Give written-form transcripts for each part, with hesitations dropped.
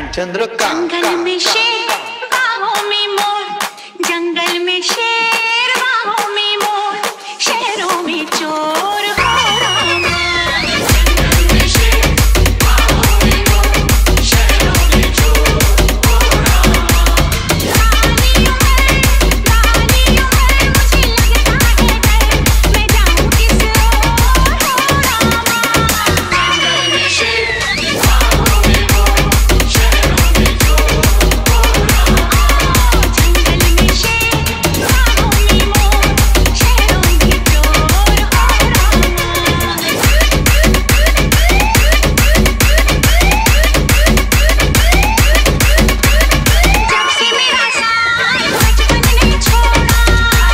चंद्र का जंगल में शेर बाहों में मोर, जंगल में शेर बाहों में मोर, शहरों में चोर हो रामा। जंगल में शेर बाहों में मोर, शहरों में चोर हो रामा। लाली उमर मुझे लगता है डर, मैं जाऊं किस ओर हो रामा। जंगल में शेर बाहों में मोर, शहरों में चोर हो रामा। जंगल में शेर बाहों में मोर, शहरों में चोर हो रामा। जब से मेरा साथ बचपन ने छोड़ा,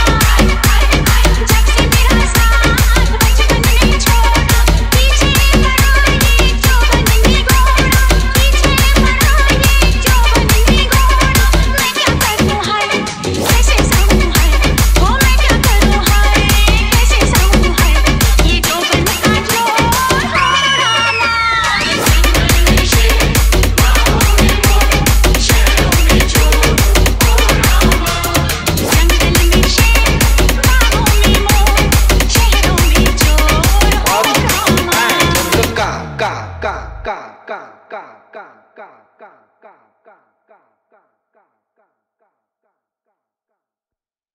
जब से मेरा साथ बचपन ने छोड़ा, पीछे पड़ा ये चौबन ने घोड़ा, पीछे पड़ा ये चौबन ने घोड़ा। मैं क्या करूं हाय कैसे सहूं हाय, वो मैं क्या करूं हाय कैसे सहूं हाय, ये चौबन का चोर हो रामा। जंगल में शेर बाहों में मोर, शहरों में चोर हो रामा। जंगल में शेर बाहों में मोर, शहरों में चोर हो रामा। चंद्र का